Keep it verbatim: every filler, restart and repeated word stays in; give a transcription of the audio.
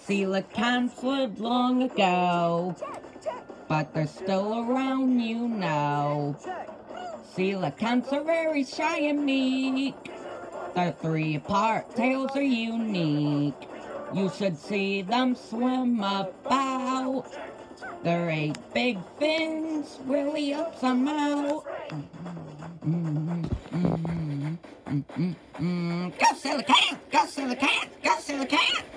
Coelacanths lived long ago, but they're still around, you know. Coelacanths are very shy and meek. Their three-part tails are unique. You should see them swim about. Their eight big fins really helps them out. Mm-hmm, mm-hmm, mm-hmm, mm-hmm. Go Coelacanth! Go Coelacanth! Go Coelacanth!